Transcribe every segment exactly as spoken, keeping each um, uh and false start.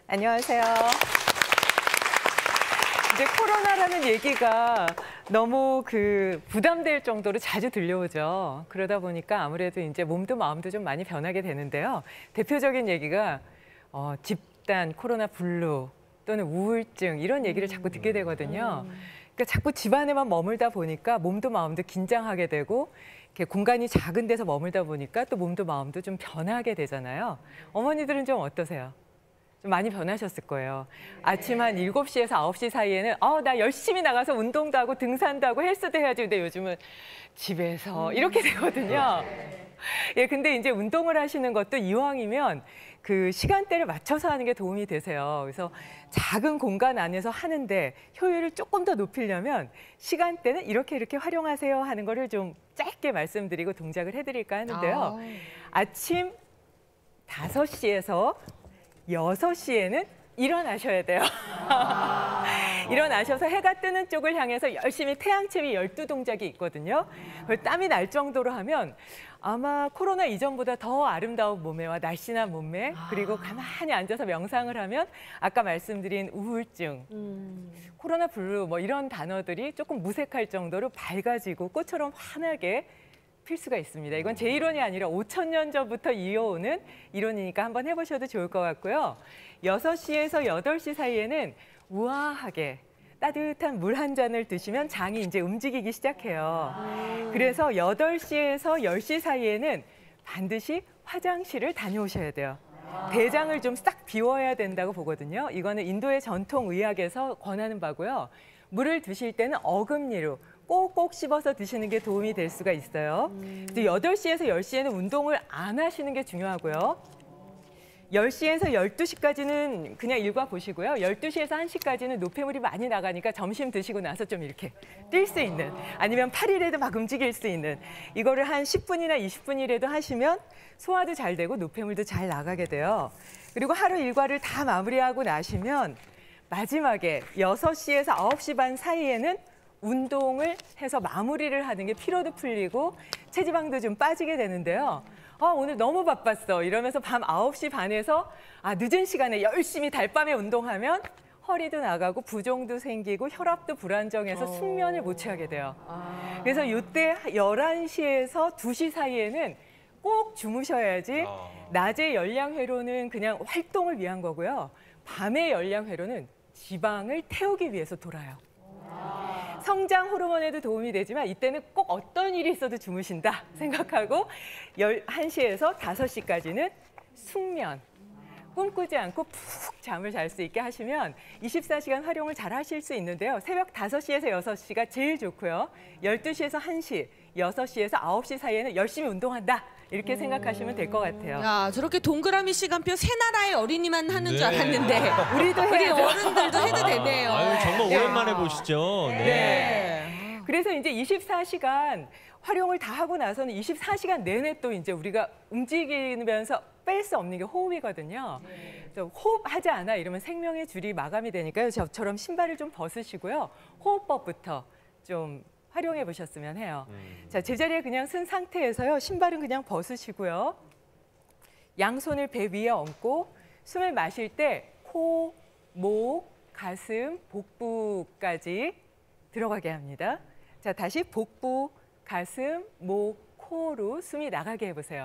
안녕하세요. 이제 코로나라는 얘기가 너무 그 부담될 정도로 자주 들려오죠. 그러다 보니까 아무래도 이제 몸도 마음도 좀 많이 변하게 되는데요. 대표적인 얘기가 어, 집단 코로나 블루 또는 우울증 이런 얘기를 자꾸 듣게 되거든요. 그러니까 자꾸 집안에만 머물다 보니까 몸도 마음도 긴장하게 되고 이렇게 공간이 작은 데서 머물다 보니까 또 몸도 마음도 좀 변하게 되잖아요. 어머니들은 좀 어떠세요? 좀 많이 변하셨을 거예요. 아침 한 일곱 시에서 아홉 시 사이에는 어, 나 열심히 나가서 운동도 하고 등산도 하고 헬스도 해야지. 근데 요즘은 집에서 이렇게 되거든요. 예, 근데 이제 운동을 하시는 것도 이왕이면 그 시간대를 맞춰서 하는 게 도움이 되세요. 그래서 작은 공간 안에서 하는데 효율을 조금 더 높이려면 시간대는 이렇게 이렇게 활용하세요 하는 거를 좀 짧게 말씀드리고 동작을 해드릴까 하는데요. 아침 다섯 시에서 여섯 시에는 일어나셔야 돼요. 일어나셔서 해가 뜨는 쪽을 향해서 열심히 태양침이 열두 동작이 있거든요. 그걸 땀이 날 정도로 하면 아마 코로나 이전보다 더 아름다운 몸매와 날씬한 몸매, 그리고 가만히 앉아서 명상을 하면 아까 말씀드린 우울증, 음. 코로나 블루 뭐 이런 단어들이 조금 무색할 정도로 밝아지고 꽃처럼 환하게 필 수가 있습니다. 이건 제 이론이 아니라 오천 년 전부터 이어오는 이론이니까 한번 해보셔도 좋을 것 같고요. 여섯 시에서 여덟 시 사이에는 우아하게 따뜻한 물 한 잔을 드시면 장이 이제 움직이기 시작해요. 그래서 여덟 시에서 열 시 사이에는 반드시 화장실을 다녀오셔야 돼요. 대장을 좀 싹 비워야 된다고 보거든요. 이거는 인도의 전통 의학에서 권하는 바고요. 물을 드실 때는 어금니로 꼭꼭 씹어서 드시는 게 도움이 될 수가 있어요. 음. 여덟 시에서 열 시에는 운동을 안 하시는 게 중요하고요. 열 시에서 열두 시까지는 그냥 일과 보시고요. 열두 시에서 한 시까지는 노폐물이 많이 나가니까 점심 드시고 나서 좀 이렇게 뛸 수 있는, 아니면 팔 일에도 막 움직일 수 있는, 이거를 한 십 분이나 이십 분이라도 하시면 소화도 잘 되고 노폐물도 잘 나가게 돼요. 그리고 하루 일과를 다 마무리하고 나시면 마지막에 여섯 시에서 아홉 시 반 사이에는 운동을 해서 마무리를 하는 게 피로도 풀리고 체지방도 좀 빠지게 되는데요. 아, 오늘 너무 바빴어 이러면서 밤 아홉 시 반에서 아, 늦은 시간에 열심히 달밤에 운동하면 허리도 나가고 부종도 생기고 혈압도 불안정해서 숙면을 못 취하게 돼요. 그래서 이때 열한 시에서 두 시 사이에는 꼭 주무셔야지 낮에 열량회로는 그냥 활동을 위한 거고요. 밤의 열량회로는 지방을 태우기 위해서 돌아요. 성장 호르몬에도 도움이 되지만 이때는 꼭 어떤 일이 있어도 주무신다 생각하고 열한 시에서 다섯 시까지는 숙면, 꿈꾸지 않고 푹 잠을 잘 수 있게 하시면 이십사 시간 활용을 잘 하실 수 있는데요. 새벽 다섯 시에서 여섯 시가 제일 좋고요. 열두 시에서 한 시, 여섯 시에서 아홉 시 사이에는 열심히 운동한다. 이렇게 생각하시면 될 것 같아요. 야, 저렇게 동그라미 시간표 세 나라의 어린이만 하는 네. 줄 알았는데 우리도 우리 해야죠. 어른들도 해도 되네요. 아유, 정말 오랜만에 보시죠. 네. 네. 그래서 이제 이십사 시간 활용을 다 하고 나서는 이십사 시간 내내 또 이제 우리가 움직이면서 뺄 수 없는 게 호흡이거든요. 그래서 호흡하지 않아 이러면 생명의 줄이 마감이 되니까요. 저처럼 신발을 좀 벗으시고요. 호흡법부터 좀 활용해 보셨으면 해요. 음. 자, 제자리에 그냥 쓴 상태에서요. 신발은 그냥 벗으시고요. 양손을 배 위에 얹고 숨을 마실 때 코, 목, 가슴, 복부까지 들어가게 합니다. 자, 다시 복부, 가슴, 목, 코로 숨이 나가게 해보세요.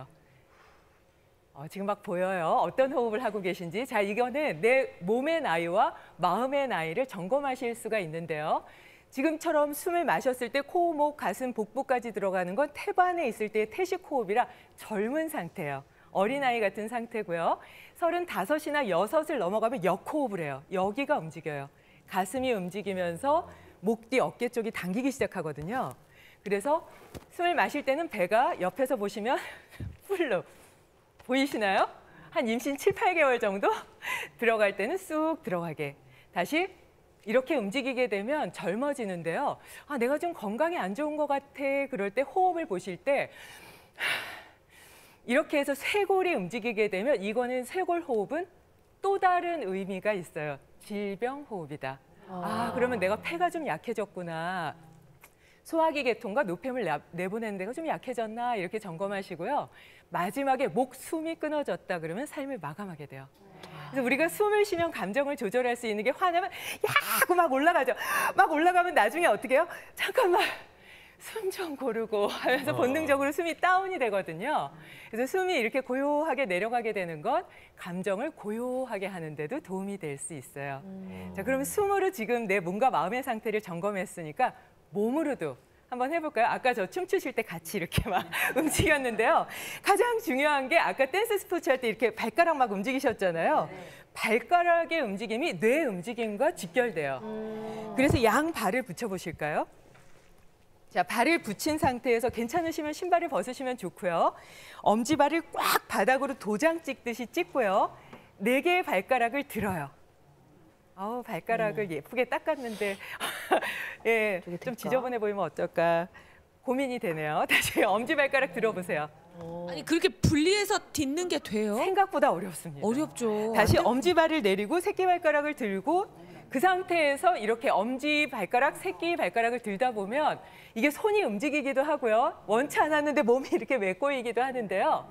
어, 지금 막 보여요. 어떤 호흡을 하고 계신지. 자, 이거는 내 몸의 나이와 마음의 나이를 점검하실 수가 있는데요. 지금처럼 숨을 마셨을 때 코, 목, 가슴, 복부까지 들어가는 건 태반에 있을 때의 태식 호흡이라 젊은 상태예요. 어린아이 같은 상태고요. 서른다섯이나 여섯을 넘어가면 역호흡을 해요. 여기가 움직여요. 가슴이 움직이면서 목 뒤 어깨 쪽이 당기기 시작하거든요. 그래서 숨을 마실 때는 배가 옆에서 보시면 풀로 보이시나요? 한 임신 칠, 팔 개월 정도 들어갈 때는 쑥 들어가게. 다시 이렇게 움직이게 되면 젊어지는데요. 아, 내가 좀 건강이 안 좋은 것 같아. 그럴 때 호흡을 보실 때 이렇게 해서 쇄골이 움직이게 되면 이거는 쇄골 호흡은 또 다른 의미가 있어요. 질병 호흡이다. 아, 그러면 내가 폐가 좀 약해졌구나. 소화기 계통과 노폐물 내보내는 데가 좀 약해졌나 이렇게 점검하시고요. 마지막에 목 숨이 끊어졌다 그러면 삶을 마감하게 돼요. 그래서 우리가 숨을 쉬면 감정을 조절할 수 있는 게 화나면 야 하고 막 올라가죠. 막 올라가면 나중에 어떻게 해요? 잠깐만. 숨 좀 고르고 하면서 본능적으로 숨이 다운이 되거든요. 그래서 숨이 이렇게 고요하게 내려가게 되는 건 감정을 고요하게 하는 데도 도움이 될 수 있어요. 음. 자, 그럼 숨으로 지금 내 몸과 마음의 상태를 점검했으니까 몸으로도 한번 해볼까요? 아까 저 춤추실 때 같이 이렇게 막 움직였는데요. 가장 중요한 게 아까 댄스 스포츠 할 때 이렇게 발가락 막 움직이셨잖아요. 네. 발가락의 움직임이 뇌 움직임과 직결돼요. 음. 그래서 양 발을 붙여보실까요? 자, 발을 붙인 상태에서 괜찮으시면 신발을 벗으시면 좋고요. 엄지발을 꽉 바닥으로 도장 찍듯이 찍고요. 네 개의 발가락을 들어요. 아우, 발가락을 음. 예쁘게 닦았는데 예, 좀 지저분해 보이면 어떨까 고민이 되네요. 다시 엄지발가락 들어보세요. 오. 아니 그렇게 분리해서 딛는 게 돼요? 생각보다 어렵습니다. 어렵죠. 다시 엄지발을 내리고 새끼발가락을 들고 그 상태에서 이렇게 엄지발가락, 새끼발가락을 들다 보면 이게 손이 움직이기도 하고요. 원치 않았는데 몸이 이렇게 메꼬이기도 하는데요.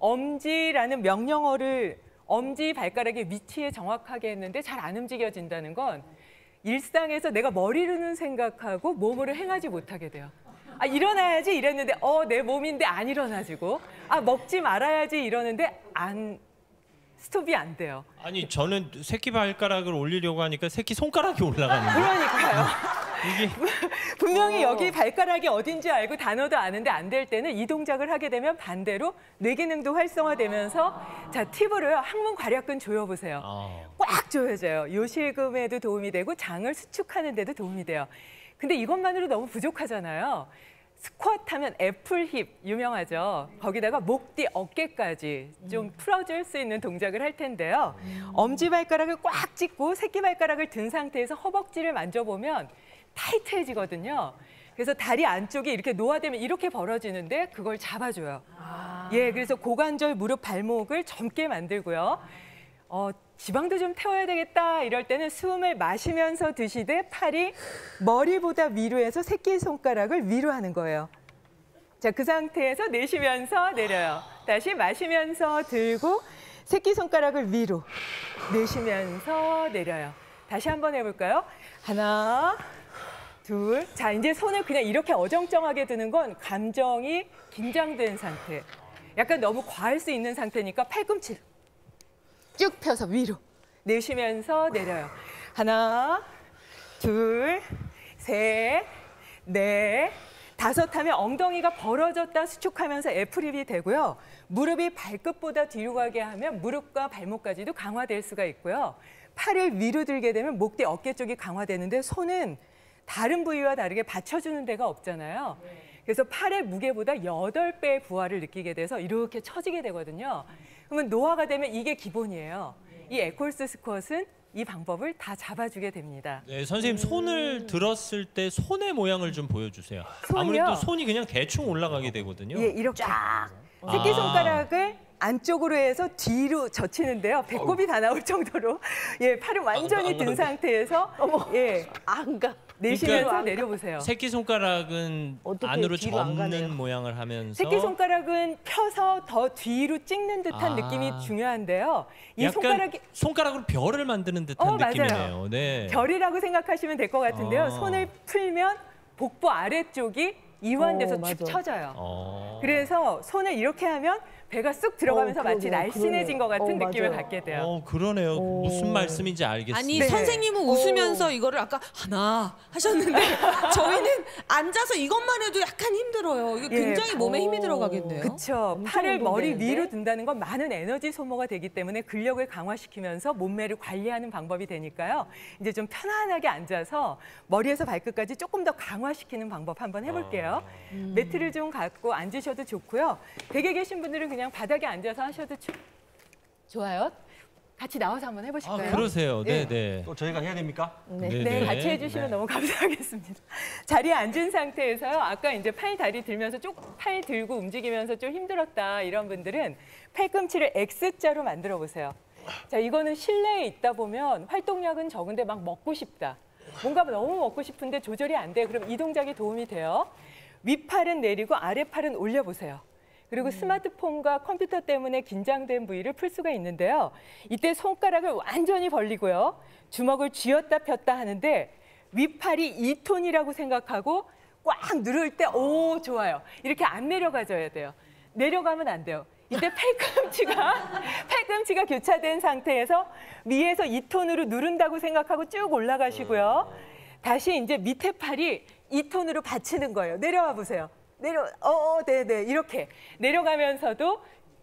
엄지라는 명령어를 엄지발가락의 위치에 정확하게 했는데 잘 안 움직여진다는 건 일상에서 내가 머리로는 생각하고 몸으로 행하지 못하게 돼요. 아, 일어나야지 이랬는데 어, 내 몸인데 안 일어나지고 아, 먹지 말아야지 이러는데 안 스톱이 안 돼요. 아니 저는 새끼 발가락을 올리려고 하니까 새끼 손가락이 올라가는 거예요. 그러니까요. 이게 분명히 어. 여기 발가락이 어딘지 알고 단어도 아는데 안 될 때는 이 동작을 하게 되면 반대로 뇌 기능도 활성화되면서 자, 팁으로요. 항문 괄약근 조여보세요. 아. 꽉 조여져요. 요실금에도 도움이 되고 장을 수축하는 데도 도움이 돼요. 근데 이것만으로 너무 부족하잖아요. 스쿼트 하면 애플힙 유명하죠. 거기다가 목 뒤 어깨까지 좀 풀어줄 수 있는 동작을 할 텐데요. 엄지발가락을 꽉 찢고 새끼발가락을 든 상태에서 허벅지를 만져보면 타이트해지거든요. 그래서 다리 안쪽이 이렇게 노화되면 이렇게 벌어지는데 그걸 잡아줘요. 아. 예, 그래서 고관절, 무릎, 발목을 젊게 만들고요. 어, 지방도 좀 태워야 되겠다 이럴 때는 숨을 마시면서 드시되 팔이 머리보다 위로 해서 새끼손가락을 위로 하는 거예요. 자, 그 상태에서 내쉬면서 내려요. 다시 마시면서 들고 새끼손가락을 위로 내쉬면서 내려요. 다시 한번 해볼까요? 하나, 둘. 자, 이제 손을 그냥 이렇게 어정쩡하게 드는 건 감정이 긴장된 상태. 약간 너무 과할 수 있는 상태니까 팔꿈치를 쭉 펴서 위로 내쉬면서 내려요. 하나, 둘, 셋, 넷, 다섯 하면 엉덩이가 벌어졌다 수축하면서 애플힙이 되고요. 무릎이 발끝보다 뒤로 가게 하면 무릎과 발목까지도 강화될 수가 있고요. 팔을 위로 들게 되면 목 뒤 어깨 쪽이 강화되는데 손은 다른 부위와 다르게 받쳐주는 데가 없잖아요. 그래서 팔의 무게보다 여덟 배의 부하를 느끼게 돼서 이렇게 처지게 되거든요. 그러면 노화가 되면 이게 기본이에요. 이 에콜스 스쿼트는 이 방법을 다 잡아주게 됩니다. 네, 선생님 손을 들었을 때 손의 모양을 좀 보여주세요. 손이요? 아무래도 손이 그냥 대충 올라가게 되거든요. 예, 이렇게 쫙 새끼손가락을 안쪽으로 해서 뒤로 젖히는데요. 배꼽이 다 나올 정도로 예, 팔을 완전히 안 가, 안 든 가. 상태에서 예, 안 가. 내쉬면서 그러니까 내려보세요. 새끼손가락은 안으로 뒤로 안 가네요. 접는 모양을 하면서 새끼손가락은 펴서 더 뒤로 찍는 듯한 아. 느낌이 중요한데요. 이 약간 손가락이 손가락으로 별을 만드는 듯한 어, 느낌이네요. 맞아요. 네. 별이라고 생각하시면 될 것 같은데요. 아. 손을 풀면 복부 아래쪽이 이완돼서 어, 축 맞아. 처져요. 어. 그래서 손을 이렇게 하면 배가 쑥 들어가면서 어, 마치 그러네요. 날씬해진 것 같은 그러네요. 어, 느낌을 맞아요. 갖게 돼요. 어, 그러네요. 무슨 말씀인지 알겠습니다. 아니 네. 선생님은 웃으면서 이거를 아까 하나 하셨는데 저희는 앉아서 이것만 해도 약간 힘들어요. 이거 예. 굉장히 몸에 힘이 들어가겠네요. 그렇죠. 엄청 팔을 머리 운동되는데? 위로 든다는 건 많은 에너지 소모가 되기 때문에 근력을 강화시키면서 몸매를 관리하는 방법이 되니까요. 이제 좀 편안하게 앉아서 머리에서 발끝까지 조금 더 강화시키는 방법 한번 해볼게요. 음. 매트를 좀 갖고 앉으셔도 좋고요. 댁에 계신 분들은 그냥 바닥에 앉아서 하셔도 좋... 좋아요. 같이 나와서 한번 아, 해보실까요? 그러세요. 네, 예. 네. 또 저희가 해야 됩니까? 네. 네, 네, 네. 같이 해주시면 네. 너무 감사하겠습니다. 자리에 앉은 상태에서요. 아까 이제 팔, 다리 들면서 쭉 팔 들고 움직이면서 좀 힘들었다 이런 분들은 팔꿈치를 X자로 만들어 보세요. 자, 이거는 실내에 있다 보면 활동량은 적은데 막 먹고 싶다. 뭔가 너무 먹고 싶은데 조절이 안 돼. 그럼 이 동작이 도움이 돼요. 윗팔은 내리고 아랫팔은 올려보세요. 그리고 스마트폰과 컴퓨터 때문에 긴장된 부위를 풀 수가 있는데요. 이때 손가락을 완전히 벌리고요. 주먹을 쥐었다 폈다 하는데 윗팔이 이 톤이라고 생각하고 꽉 누를 때 오 좋아요. 이렇게 안 내려가줘야 돼요. 내려가면 안 돼요. 이때 팔꿈치가 팔꿈치가 교차된 상태에서 위에서 이 톤으로 누른다고 생각하고 쭉 올라가시고요. 다시 이제 밑에 팔이 이 톤으로 받치는 거예요. 내려와 보세요. 내려, 어, 네네 이렇게 내려가면서도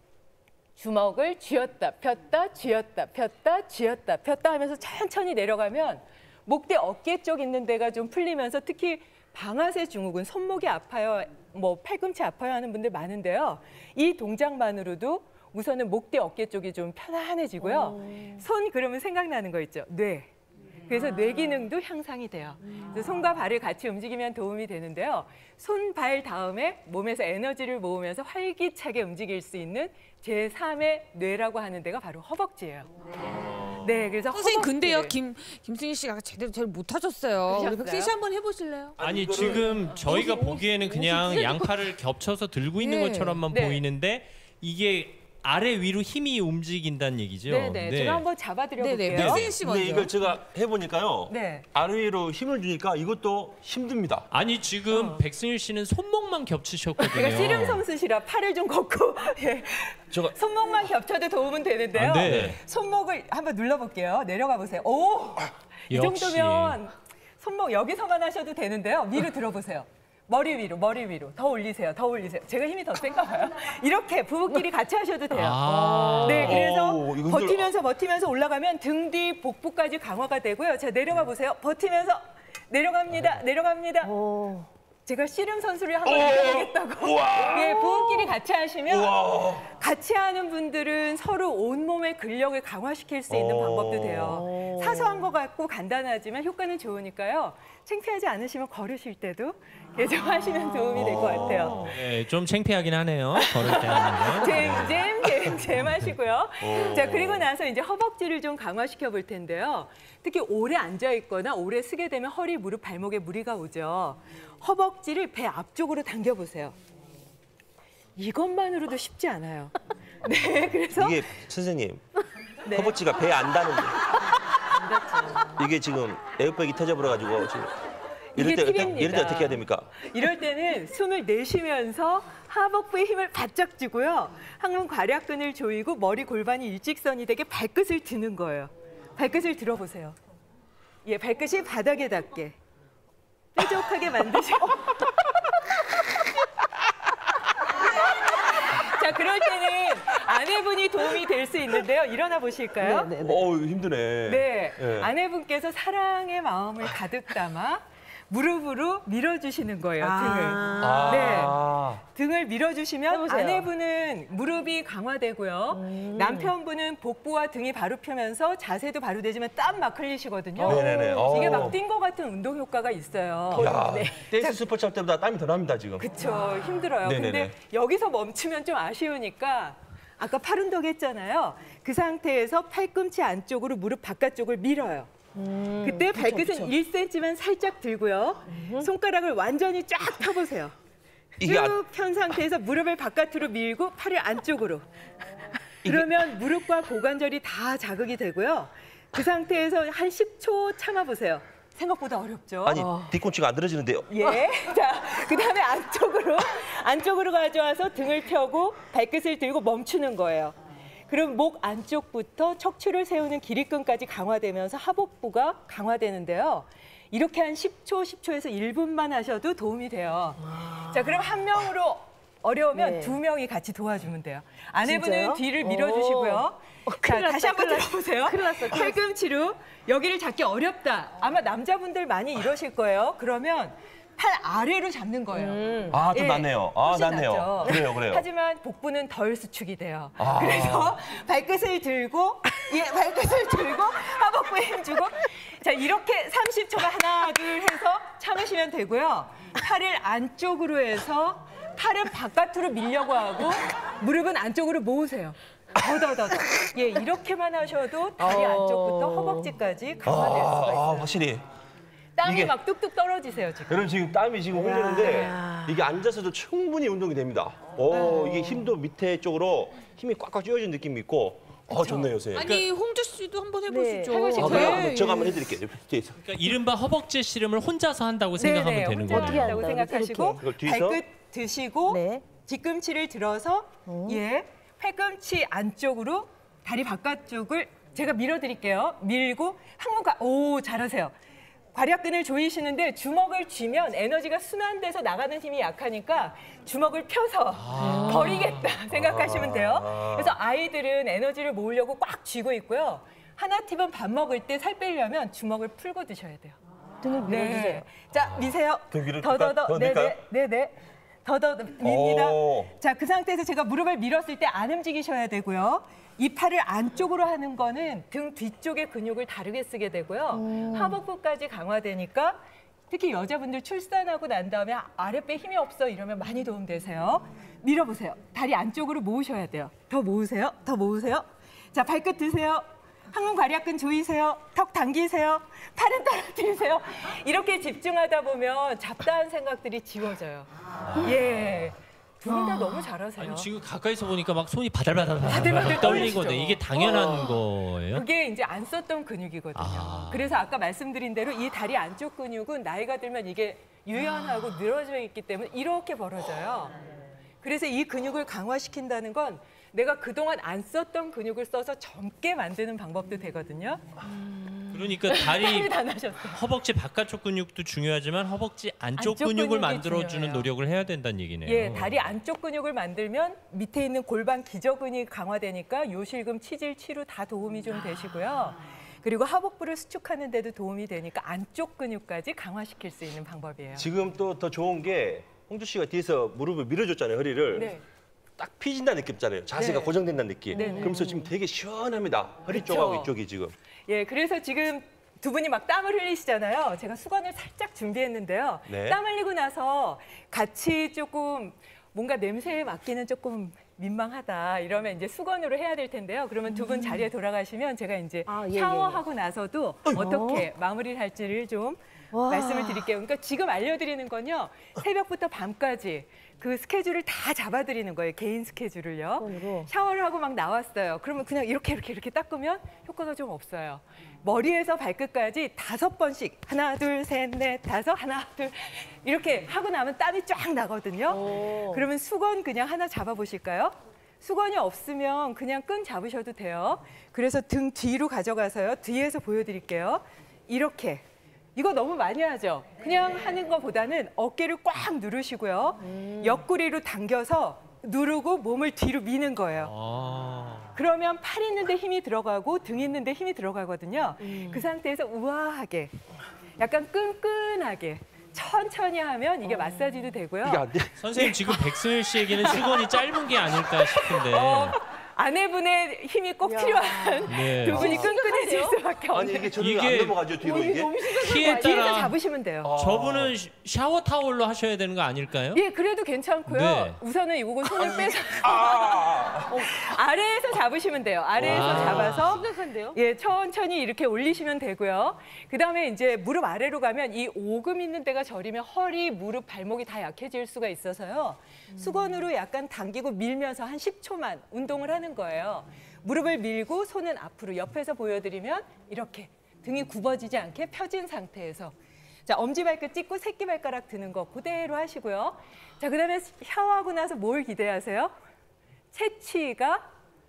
주먹을 쥐었다 폈다 쥐었다 폈다 쥐었다 폈다 하면서 천천히 내려가면 목대 어깨 쪽 있는 데가 좀 풀리면서 특히 방아쇠 증후군, 손목이 아파요, 뭐 팔꿈치 아파요 하는 분들 많은데요. 이 동작만으로도 우선은 목대 어깨 쪽이 좀 편안해지고요. 오. 손 그러면 생각나는 거 있죠? 뇌. 그래서 아. 뇌 기능도 향상이 돼요. 그래서 손과 발을 같이 움직이면 도움이 되는데요. 손, 발 다음에 몸에서 에너지를 모으면서 활기차게 움직일 수 있는 제삼의 뇌라고 하는 데가 바로 허벅지예요. 네, 그래서 선생님 허벅지를. 근데요, 김 김승희 씨가 제대로 잘 못하셨어요. 우리 백승희 씨 한번 해보실래요? 아니 지금 저희가 보기에는 그냥 양팔을 겹쳐서 들고 있는 네. 것처럼만 네. 보이는데 이게 아래 위로 힘이 움직인다는 얘기죠. 네네, 네. 제가 한번 잡아드려볼게요. 네네, 백승희 씨 먼저. 근데 이걸 제가 해보니까요. 네. 아래로 힘을 주니까 이것도 힘듭니다. 아니 지금 백승일 씨는 손목만 겹치셨거든요. 제가 씨름 선수시라 팔을 좀 걷고 예. 제가 손목만 겹쳐도 도움은 되는데요. 아, 네. 손목을 한번 눌러볼게요. 내려가 보세요. 오, 이 역시. 정도면 손목 여기서만 하셔도 되는데요. 위로 들어보세요. 머리 위로, 머리 위로. 더 올리세요, 더 올리세요. 제가 힘이 더 센가 봐요. 이렇게 부부끼리 같이 하셔도 돼요. 아. 네, 그래서 오, 이거 힘들어. 버티면서 버티면서 올라가면 등 뒤 복부까지 강화가 되고요. 자, 내려가 보세요. 버티면서 내려갑니다, 내려갑니다. 제가 씨름 선수를 한번 해보겠다고. 예, 부부끼리 같이 하시면 우와. 같이 하는 분들은 서로 온몸의 근력을 강화시킬 수 있는 오. 방법도 돼요. 사소한 것 같고 간단하지만 효과는 좋으니까요. 창피하지 않으시면 걸으실 때도 개정하시면 도움이 될 것 같아요. 네, 좀 창피하긴 하네요. 걸을 때 하는 게. 잼잼 잼잼 하시고요. 자, 그리고 나서 이제 허벅지를 좀 강화시켜 볼 텐데요. 특히 오래 앉아 있거나 오래 쓰게 되면 허리, 무릎, 발목에 무리가 오죠. 허벅지를 배 앞쪽으로 당겨 보세요. 이것만으로도 쉽지 않아요. 네, 그래서 이게 선생님 네. 허벅지가 배에 안 닿는데 이게 지금 에어백이 터져버려가지고 지금 이럴 이게 때 어떻게, 팁입니다. 이럴 때 어떻게 해야 됩니까? 이럴 때는 숨을 내쉬면서 하복부에 힘을 바짝 주고요. 항문 괄약근을 조이고 머리 골반이 일직선이 되게 발끝을 드는 거예요. 발끝을 들어보세요. 예, 발끝이 바닥에 닿게. 뾰족하게 만드시고. 자, 그럴 때는 아내분이 도움이 될 수 있는데요. 일어나 보실까요? 네, 어우 힘드네. 네. 네. 아내분께서 사랑의 마음을 가득 담아 무릎으로 밀어주시는 거예요, 등을. 아. 네. 등을 밀어주시면 해보세요. 아내분은 무릎이 강화되고요. 음. 남편분은 복부와 등이 바로 펴면서 자세도 바로 되지만 땀 막 흘리시거든요. 네네네. 이게 어. 막 뛴 것 같은 운동 효과가 있어요. 야, 네. 댄스 스포츠 할 때보다 땀이 더 납니다 지금. 그쵸, 힘들어요. 네네네. 근데 여기서 멈추면 좀 아쉬우니까 아까 팔 운동 했잖아요. 그 상태에서 팔꿈치 안쪽으로 무릎 바깥쪽을 밀어요. 음, 그때 발끝은 일 센티미터만 살짝 들고요. 손가락을 완전히 쫙 펴보세요. 이게 안- 쭉 편 상태에서 무릎을 바깥으로 밀고 팔을 안쪽으로. 그러면 무릎과 고관절이 다 자극이 되고요. 그 상태에서 한 십 초 참아보세요. 생각보다 어렵죠? 아니 뒤꿈치가 안 들어지는데요. 예. 자, 그다음에 안쪽으로 안쪽으로 가져와서 등을 펴고 발끝을 들고 멈추는 거예요. 그럼 목 안쪽부터 척추를 세우는 기립근까지 강화되면서 하복부가 강화되는데요. 이렇게 한 십 초, 십 초에서 일 분만 하셔도 도움이 돼요. 자, 그럼 한 명으로 어려우면 네. 두 명이 같이 도와주면 돼요. 아내분은 진짜요? 뒤를 밀어주시고요. 자, 큰일 다시 났다, 한번 큰일 들어보세요. 큰일 났어, 큰일 났어. 팔꿈치로 여기를 잡기 어렵다. 아마 남자분들 많이 이러실 거예요. 그러면 팔 아래로 잡는 거예요. 아 좀 예, 낫네요. 아 훨씬 낫네요. 낫죠. 그래요 그래요. 하지만 복부는 덜 수축이 돼요. 아. 그래서 발끝을 들고 예, 발끝을 들고 하복부에 힘주고 자, 이렇게 삼십 초만 하나 둘 해서 참으시면 되고요. 팔을 안쪽으로 해서 팔은 바깥으로 밀려고 하고 무릎은 안쪽으로 모으세요. 더더더더. 예, 이렇게만 하셔도 다리 어. 안쪽부터 허벅지까지 강화될 수가 아, 있어요. 확실히. 땀이 이게- 막 뚝뚝 떨어지세요 지금. 여러분 지금 땀이 지금 흘리는데 이게 앉아서도 충분히 운동이 됩니다. 오, 이게 힘도 밑에 쪽으로 힘이 꽉꽉 쥐어진 느낌이 있고 어, 좋네요, 선생님. 아니 홍주 씨도 한번 해보시죠. 네, 해보시죠. 아, 그래요? 네, 한번 제가 예. 한번 해드릴게요. 뒤에서. 그러니까 이른바 허벅지 씨름을 혼자서 한다고 생각하면 네네, 되는 혼자 거네요. 한다고 생각하시고 이걸 뒤에서? 발끝 드시고 네. 뒤꿈치를 들어서 예 팔꿈치 안쪽으로 다리 바깥쪽을 제가 밀어드릴게요. 밀고 항문가 오 잘하세요. 괄약근을 조이시는데 주먹을 쥐면 에너지가 순환돼서 나가는 힘이 약하니까 주먹을 펴서 버리겠다 생각하시면 돼요. 그래서 아이들은 에너지를 모으려고 꽉 쥐고 있고요. 하나 팁은 밥 먹을 때 살 빼려면 주먹을 풀고 드셔야 돼요. 등을 밀어주세요. 네. 자, 미세요. 등 위로 더더더. 더 네네. 밀까요? 네네. 더더 밉니다. 오. 자, 그 상태에서 제가 무릎을 밀었을 때 안 움직이셔야 되고요. 이 팔을 안쪽으로 하는 거는 등 뒤쪽의 근육을 다르게 쓰게 되고요. 하복부까지 강화되니까 특히 여자분들 출산하고 난 다음에 아랫배 힘이 없어 이러면 많이 도움되세요. 밀어보세요. 다리 안쪽으로 모으셔야 돼요. 더 모으세요. 더 모으세요. 자, 발끝 드세요. 항문 괄약근 조이세요. 턱 당기세요. 팔은 떨어뜨리세요. 이렇게 집중하다 보면 잡다한 생각들이 지워져요. 예. 두 분 다 너무 잘하세요. 아니, 지금 가까이서 보니까 막 손이 바들바들 바들바들 떨리거든요. 떨리시죠? 이게 당연한 거예요? 그게 이제 안 썼던 근육이거든요. 아. 그래서 아까 말씀드린 대로 이 다리 안쪽 근육은 나이가 들면 이게 유연하고 늘어져 있기 때문에 이렇게 벌어져요. 그래서 이 근육을 강화시킨다는 건 내가 그동안 안 썼던 근육을 써서 젊게 만드는 방법도 되거든요. 그러니까 다리 다 나셨어요. 허벅지 바깥쪽 근육도 중요하지만 허벅지 안쪽, 안쪽 근육을 근육이 만들어주는 중요해요. 노력을 해야 된다는 얘기네요. 예, 다리 안쪽 근육을 만들면 밑에 있는 골반 기저근이 강화되니까 요실금, 치질, 치루 다 도움이 좀 되시고요. 그리고 하복부를 수축하는 데도 도움이 되니까 안쪽 근육까지 강화시킬 수 있는 방법이에요. 지금 또 더 좋은 게 홍주 씨가 뒤에서 무릎을 밀어줬잖아요, 허리를. 네. 딱 피진다는 느낌 있잖아요. 자세가 네. 고정된다는 느낌. 네, 네. 그러면서 지금 되게 시원합니다. 허리 그쵸. 쪽하고 이쪽이 지금. 예, 그래서 지금 두 분이 막 땀을 흘리시잖아요. 제가 수건을 살짝 준비했는데요. 네. 땀 흘리고 나서 같이 조금 뭔가 냄새에 맡기는 조금 민망하다 이러면 이제 수건으로 해야 될 텐데요. 그러면 두 분 자리에 돌아가시면 제가 이제 아, 예, 샤워하고 나서도 어떻게 마무리를 할지를 좀 와. 말씀을 드릴게요. 그러니까 지금 알려드리는 건요. 새벽부터 밤까지 그 스케줄을 다 잡아드리는 거예요. 개인 스케줄을요. 수건으로? 샤워를 하고 막 나왔어요. 그러면 그냥 이렇게 이렇게 이렇게 닦으면 효과가 좀 없어요. 머리에서 발끝까지 다섯 번씩 하나 둘 셋 넷 다섯 하나 둘 이렇게 하고 나면 땀이 쫙 나거든요. 오. 그러면 수건 그냥 하나 잡아보실까요? 수건이 없으면 그냥 끈 잡으셔도 돼요. 그래서 등 뒤로 가져가서요. 뒤에서 보여드릴게요. 이렇게. 이거 너무 많이 하죠? 그냥 하는 것보다는 어깨를 꽉 누르시고요. 옆구리로 당겨서 누르고 몸을 뒤로 미는 거예요. 아. 그러면 팔 있는데 힘이 들어가고 등 있는데 힘이 들어가거든요. 그 상태에서 우아하게, 약간 끈끈하게 천천히 하면 이게 마사지도 되고요. 이게 안 돼. 선생님 지금 백승일 씨에게는 수건이 짧은 게 아닐까 싶은데. 어, 아내분의 힘이 꼭 필요한 네. 두 분이 끈끈해질 수밖에 아니 없는. 이게 저도 이게- 안 넘어가죠 뒤로 이게. 키에 뒤에서 따라 잡으시면 돼요. 저분은 시- 샤워 타월로 하셔야 되는 거 아닐까요? 예, 그래도 괜찮고요. 네. 우선은 이거 손을 빼서 아, 어, 아래에서 잡으시면 돼요. 아래에서 와. 잡아서 심각한데요? 예, 천천히 이렇게 올리시면 되고요. 그다음에 이제 무릎 아래로 가면 이 오금 있는 데가 저리면 허리, 무릎, 발목이 다 약해질 수가 있어서요. 수건으로 약간 당기고 밀면서 한 십 초만 운동을 하는 거예요. 무릎을 밀고 손은 앞으로 옆에서 보여드리면 이렇게 등이 굽어지지 않게 펴진 상태에서 자, 엄지발끝 찍고 새끼발가락 드는 거 그대로 하시고요. 자, 그다음에 샤워하고 나서 뭘 기대하세요? 채취가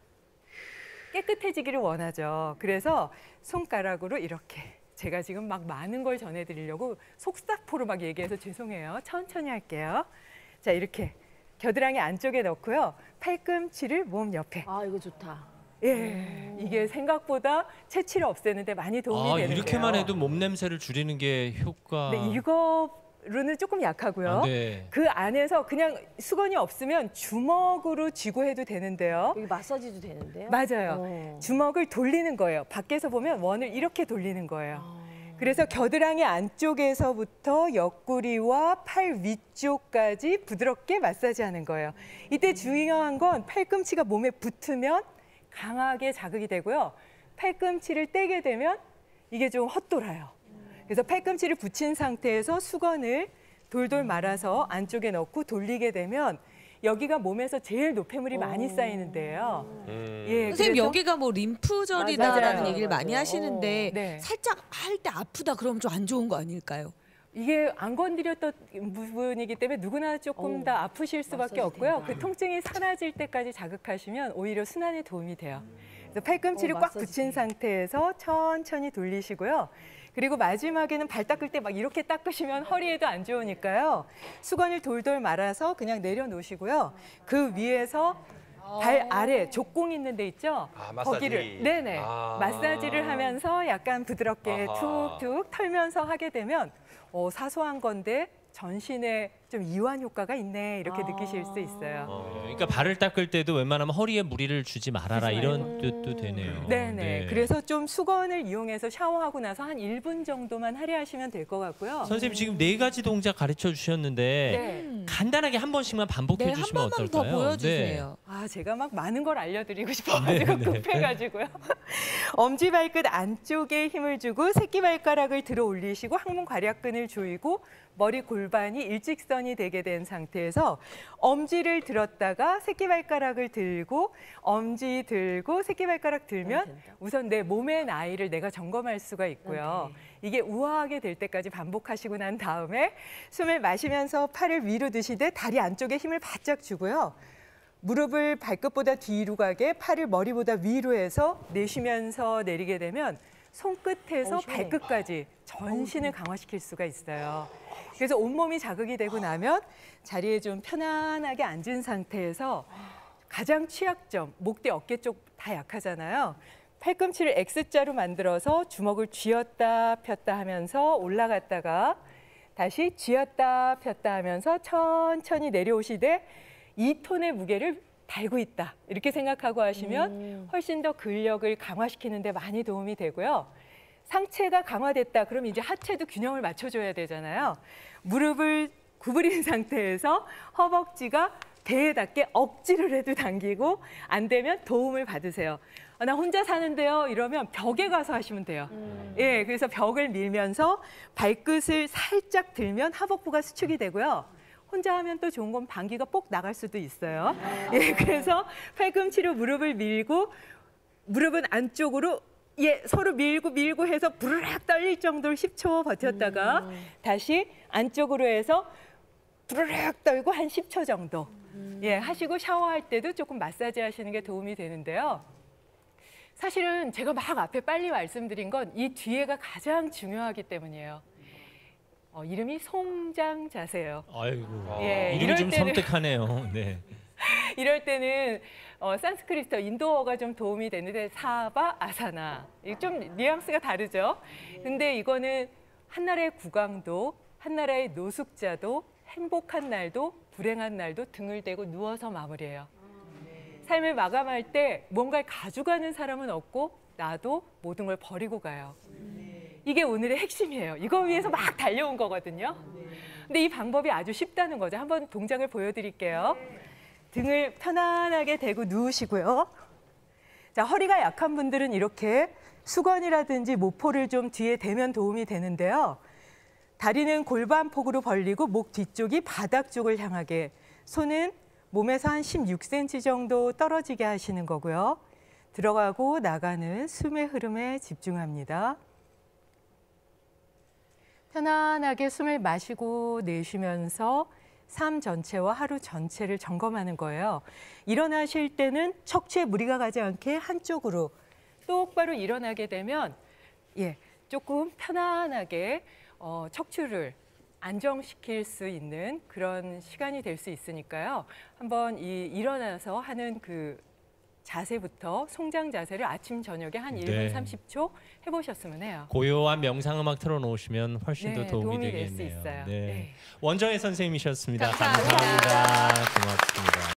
깨끗해지기를 원하죠. 그래서 손가락으로 이렇게 제가 지금 막 많은 걸 전해드리려고 속사포로 막 얘기해서 죄송해요. 천천히 할게요. 자, 이렇게 겨드랑이 안쪽에 넣고요. 팔꿈치를 몸 옆에. 아, 이거 좋다. 예, 이게 생각보다 채취를 없애는데 많이 도움이 아, 되는데요. 이렇게만 해도 몸 냄새를 줄이는 게 효과. 네, 이거로는 조금 약하고요. 아, 네. 그 안에서 그냥 수건이 없으면 주먹으로 쥐고 해도 되는데요. 여기 마사지도 되는데요? 맞아요. 어. 주먹을 돌리는 거예요. 밖에서 보면 원을 이렇게 돌리는 거예요. 아. 그래서 겨드랑이 안쪽에서부터 옆구리와 팔 위쪽까지 부드럽게 마사지하는 거예요. 이때 중요한 건 팔꿈치가 몸에 붙으면 강하게 자극이 되고요. 팔꿈치를 떼게 되면 이게 좀 헛돌아요. 그래서 팔꿈치를 붙인 상태에서 수건을 돌돌 말아서 안쪽에 넣고 돌리게 되면 여기가 몸에서 제일 노폐물이 많이 쌓이는데요. 음. 예, 선생님 그래서- 여기가 뭐 림프절이다라는 맞아요. 얘기를 많이 맞아요. 하시는데 네. 살짝 할 때 아프다 그러면 좀 안 좋은 거 아닐까요? 이게 안 건드렸던 부분이기 때문에 누구나 조금 어, 더 아프실 수밖에 마사지 없고요. 된다. 그 통증이 사라질 때까지 자극하시면 오히려 순환에 도움이 돼요. 그래서 팔꿈치를 어, 꽉 마사지 붙인 돼. 상태에서 천천히 돌리시고요. 그리고 마지막에는 발 닦을 때 막 이렇게 닦으시면 허리에도 안 좋으니까요. 수건을 돌돌 말아서 그냥 내려놓으시고요. 그 위에서 발 아래 족공 있는 데 있죠? 아, 마사지. 거기를 네네 아. 마사지를 하면서 약간 부드럽게 아하. 툭툭 털면서 하게 되면 어, 사소한 건데 전신에 좀 이완 효과가 있네 이렇게 아. 느끼실 수 있어요. 그러니까 발을 닦을 때도 웬만하면 허리에 무리를 주지 말아라 주지 이런 뜻도 되네요. 네네. 네. 그래서 좀 수건을 이용해서 샤워하고 나서 한 일 분 정도만 할애하시면 될 것 같고요. 선생님 지금 네 가지 동작 가르쳐 주셨는데 네. 간단하게 한 번씩만 반복해 네, 한 주시면 번만 더 어떨까요? 보여주세요. 아, 제가 막 많은 걸 알려드리고 싶어가지고 네, 네. 급해가지고요. 엄지발끝 안쪽에 힘을 주고 새끼발가락을 들어 올리시고 항문 괄약근을 조이고 머리 골반이 일직선이 되게 된 상태에서 엄지를 들었다가 새끼발가락을 들고 엄지 들고 새끼발가락 들면 된다. 우선 내 몸의 나이를 내가 점검할 수가 있고요. 네. 이게 우아하게 될 때까지 반복하시고 난 다음에 숨을 마시면서 팔을 위로 드시되 다리 안쪽에 힘을 바짝 주고요. 무릎을 발끝보다 뒤로 가게 팔을 머리보다 위로 해서 내쉬면서 내리게 되면 손끝에서 어, 시원해. 발끝까지 전신을 강화시킬 수가 있어요. 그래서 온몸이 자극이 되고 나면 자리에 좀 편안하게 앉은 상태에서 가장 취약점, 목대, 어깨 쪽 다 약하잖아요. 팔꿈치를 X자로 만들어서 주먹을 쥐었다 폈다 하면서 올라갔다가 다시 쥐었다 폈다 하면서 천천히 내려오시되 이 톤의 무게를 달고 있다. 이렇게 생각하고 하시면 훨씬 더 근력을 강화시키는 데 많이 도움이 되고요. 상체가 강화됐다. 그럼 이제 하체도 균형을 맞춰줘야 되잖아요. 무릎을 구부린 상태에서 허벅지가 배에 닿게 억지를 해도 당기고 안 되면 도움을 받으세요. 아, 나 혼자 사는데요. 이러면 벽에 가서 하시면 돼요. 음. 예, 그래서 벽을 밀면서 발끝을 살짝 들면 하복부가 수축이 되고요. 혼자 하면 또 좋은 건 방귀가 뽁 나갈 수도 있어요. 예, 그래서 팔꿈치로 무릎을 밀고 무릎은 안쪽으로 예, 서로 밀고 밀고 해서 부르륵 떨릴 정도로 십 초 버텼다가 음. 다시 안쪽으로 해서 부르륵 떨고 한 십 초 정도. 음. 예, 하시고 샤워할 때도 조금 마사지 하시는 게 도움이 되는데요. 사실은 제가 막 앞에 빨리 말씀드린 건 이 뒤에가 가장 중요하기 때문이에요. 어, 이름이 송장 자세예요. 아이고. 예, 이름이 이럴 좀 때는- 섬뜩하네요. 네. 이럴 때는 어, 산스크리트 인도어가 좀 도움이 되는데 사바 아사나 이게 좀 뉘앙스가 다르죠. 근데 이거는 한나라의 국왕도 한나라의 노숙자도 행복한 날도 불행한 날도 등을 대고 누워서 마무리해요. 삶을 마감할 때 뭔가를 가져가는 사람은 없고 나도 모든 걸 버리고 가요. 이게 오늘의 핵심이에요. 이거 위해서 막 달려온 거거든요. 근데 이 방법이 아주 쉽다는 거죠. 한번 동작을 보여드릴게요. 등을 편안하게 대고 누우시고요. 자, 허리가 약한 분들은 이렇게 수건이라든지 모포를 좀 뒤에 대면 도움이 되는데요. 다리는 골반폭으로 벌리고 목 뒤쪽이 바닥 쪽을 향하게, 손은 몸에서 한 십육 센티미터 정도 떨어지게 하시는 거고요. 들어가고 나가는 숨의 흐름에 집중합니다. 편안하게 숨을 마시고 내쉬면서 삶 전체와 하루 전체를 점검하는 거예요. 일어나실 때는 척추에 무리가 가지 않게 한쪽으로 똑바로 일어나게 되면 예, 조금 편안하게 어, 척추를 안정시킬 수 있는 그런 시간이 될 수 있으니까요. 한번 이 일어나서 하는 그 자세부터 송장 자세를 아침 저녁에 한 일 분 네. 삼십 초 해보셨으면 해요. 고요한 명상음악 틀어놓으시면 훨씬 네, 더 도움이, 도움이 될 수 되겠네요. 있어요. 네. 네. 원정혜 선생님이셨습니다. 감사합니다. 감사합니다. 고맙습니다.